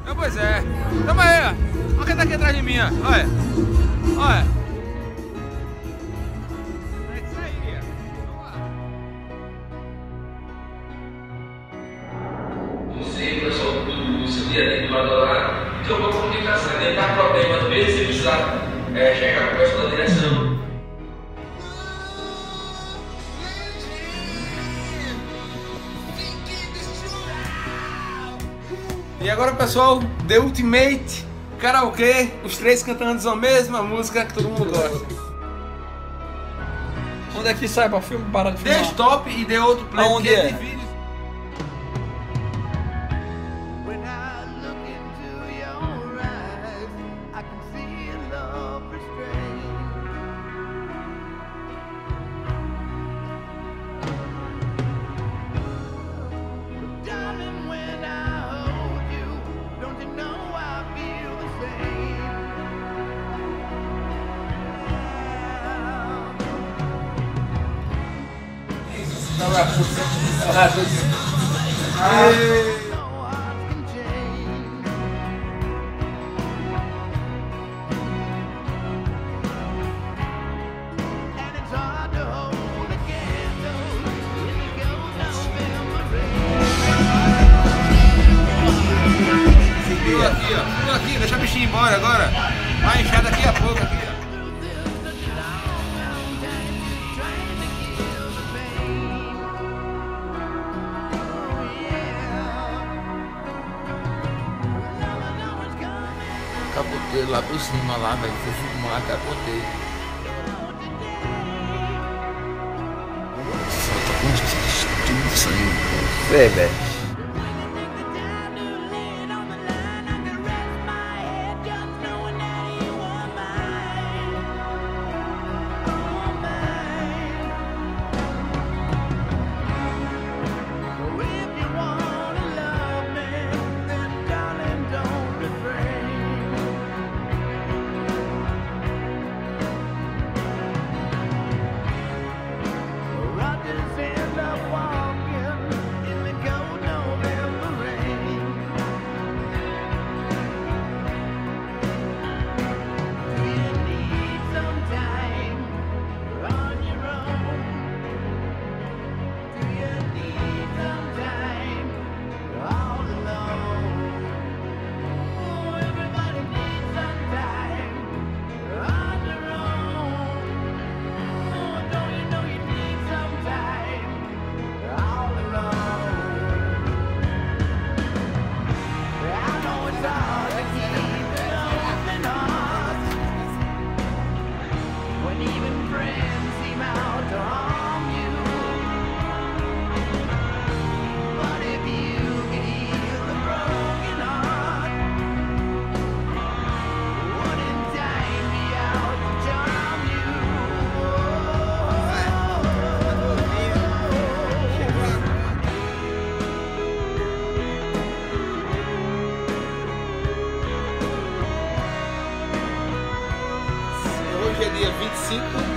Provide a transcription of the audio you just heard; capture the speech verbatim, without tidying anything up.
É, pois é. Tamo aí, ó. Olha quem tá aqui atrás de mim, ó. Olha. Olha. É isso aí, ó. Vamos lá. Você, pessoal, do seu dia a dia do lado lá, então uma comunicação, tentar problemas mesmo, se precisar é, chegar com o pessoal da direção. E agora, pessoal, The Ultimate Karaokê, os três cantando a mesma música que todo mundo gosta. Onde é que sai pra filme? Para de filmar. Dê stop e dê outro play. Aonde porque é? tem vídeos. Pula aqui, ó. Pula aqui, deixa o bichinho ir embora agora. Vai encher daqui a pouco aqui, ó. Capotei lá por cima, lá, velho. Fui filmar, capotei. Só tô com tudo de sangue. É, velho. Hoje é dia vinte e cinco